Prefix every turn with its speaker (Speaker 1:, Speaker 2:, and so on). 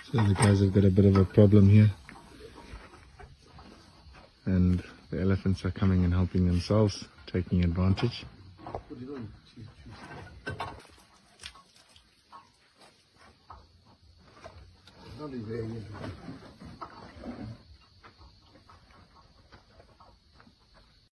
Speaker 1: So the guys have got a bit of a problem here. And the elephants are coming and helping themselves, taking advantage.